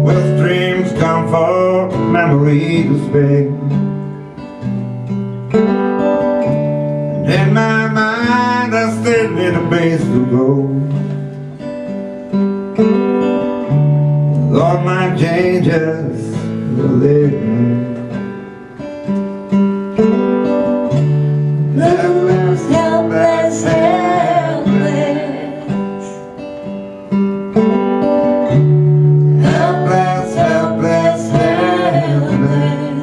with dreams come for memory to spare. And in my mind I still need a place to go. With all my changes to live. Helpless, helpless, helpless. Helpless, helpless, helpless.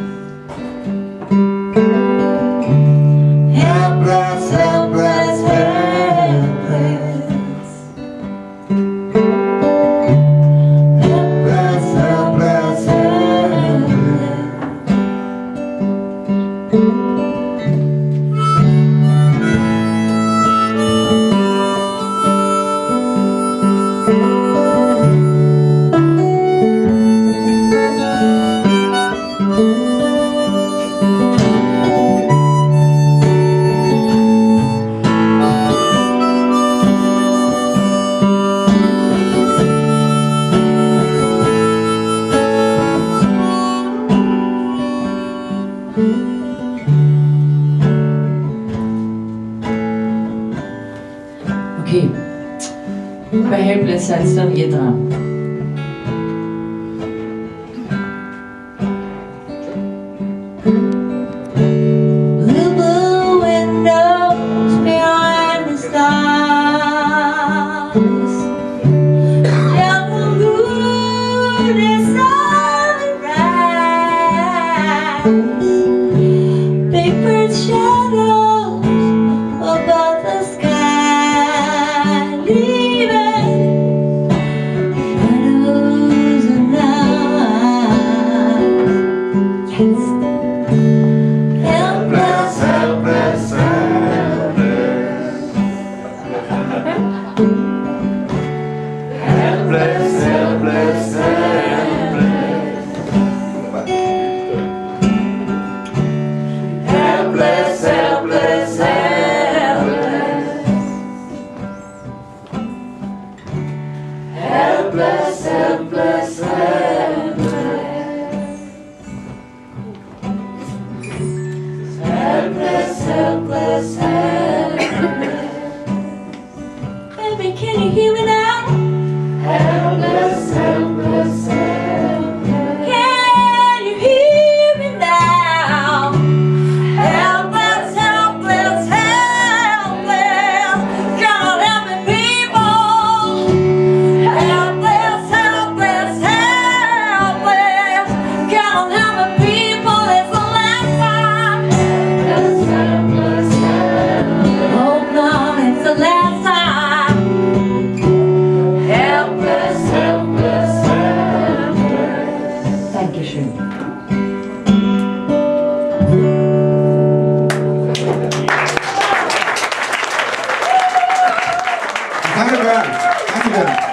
Helpless, helpless, helpless. Helpless, helpless, helpless. Okay, bei Helpless seid dann ihr dran. Blue, blue windows behind the stars. Jungle moon is on the rise. Big bird shadows above the sky. Helpless, helpless, helpless. Helpless, helpless, helpless. Helpless, helpless, helpless. Helpless, helpless, helpless. Helpless, helpless. Baby, can you hear me now? Helpless, helpless, helpless. Can you hear me now? Helpless, helpless, helpless. Come on, help me, people. Helpless, helpless, helpless. Come on, help me, people. It's the last time. Helpless, helpless, helpless. Oh no, it's the last time. Helpless, helpless, helpless. Dankeschön. Danke, Bernd. Danke, Bernd.